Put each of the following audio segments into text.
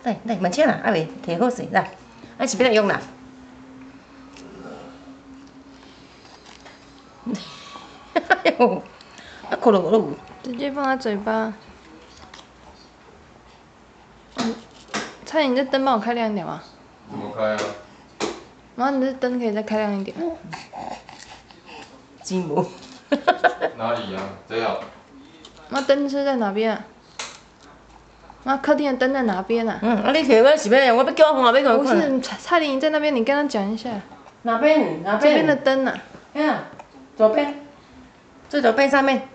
来，慢车啦，啊袂摕好势来，啊是要来用啦。哎呦，啊咕噜咕噜。 直接放在嘴巴。蔡，你这灯帮我开亮一点吗？ 怎么开啊？ 妈，你这灯可以再开亮一点。 真无。 哪里啊？这样。 妈，灯是在哪边啊？妈，客厅的灯在哪边啊？ 啊你摕我是要，我要叫我看，要不是，蔡玲在那边，你跟他讲一下。 哪边？ 这边的灯啊。 呀，左边，最左边上面。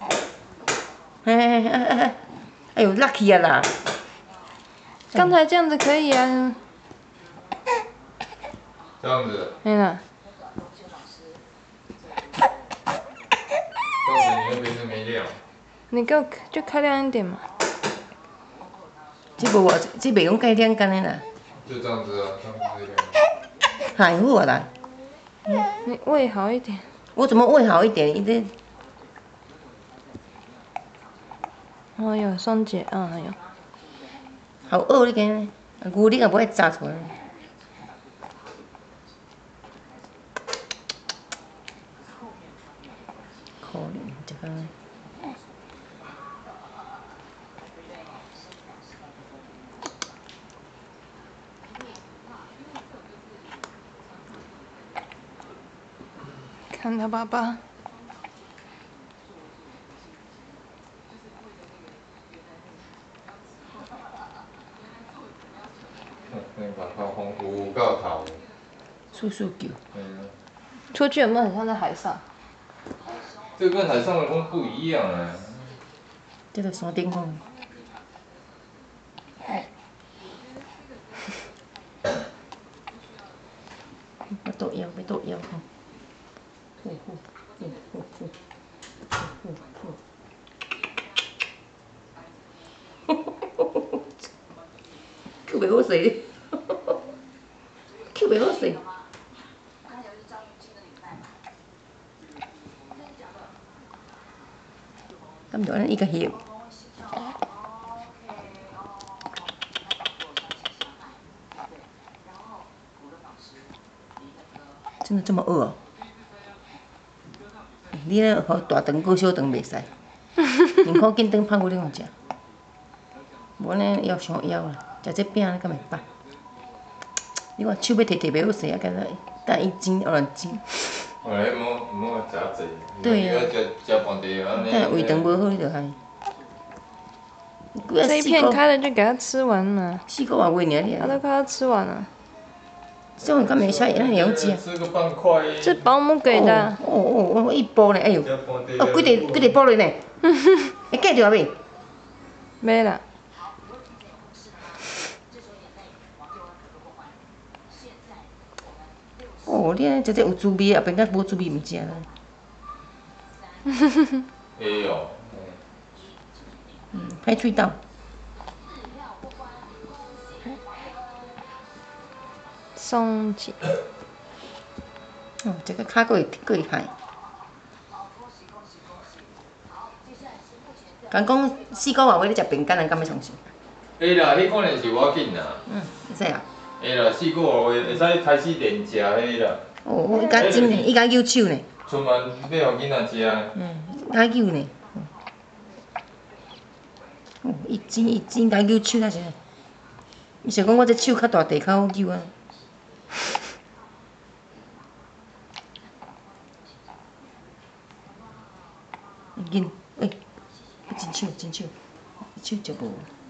哎呦，lucky 啊啦！ 刚才这样子可以啊。 这样子。 对了。 这样子你那边就没亮。 你给我就开亮一点嘛。 这无啊，这袂用开亮干的啦。 就这样子啊，这样子最亮。 还好啊啦。 你胃好一点。 我怎么胃好一点？一直。 哦哟，双节啊，哎呦。 好饿你个，牛你也不爱炸出来。可怜这个。 看他爸爸。 那把它红有够头。 叔叔叫。 出去有没有很像在海上？ 这跟海上的风不一样哎。 这个山顶风。要剁腰，要剁腰吼。扣袂好势，扣袂好势。咁就安尼一个翕。真的这么饿哦？你那好大肠搁小肠袂使，宁可紧顿放我另外食。无呢腰伤腰啦，食这饼敢袂饱。你看手要摕袂好势啊，干一斤2斤。 哎，莫食济。 对啊。 食半地安尼。 但胃肠无好，你就害。 这一片开了就给他吃完嘛。 4个外月尔。 他都快要吃完了。 这种敢袂使，咱会晓食。 吃个半块。 这保姆给的。 哦，一包呢，哎呦，几块包了呢？会计着未？ 没了。 哦，你安食这有滋味，后边甲无滋味毋食啦。 会哦。 歹喙斗。 松紧。 哦，这个骹佫会害。敢讲4个外月你食饼干，人敢要相信？ 会啦，迄可能是我紧啦。 会使啊。 会啦，4个外月会使开始练食迄啦。 哦，伊敢真呢，伊敢扭手呢。 春晚要互囡仔食。 敢扭呢。哦，一斤敢扭手那是。伊想讲我这手较大地，较好扭啊。紧，真手，手就无。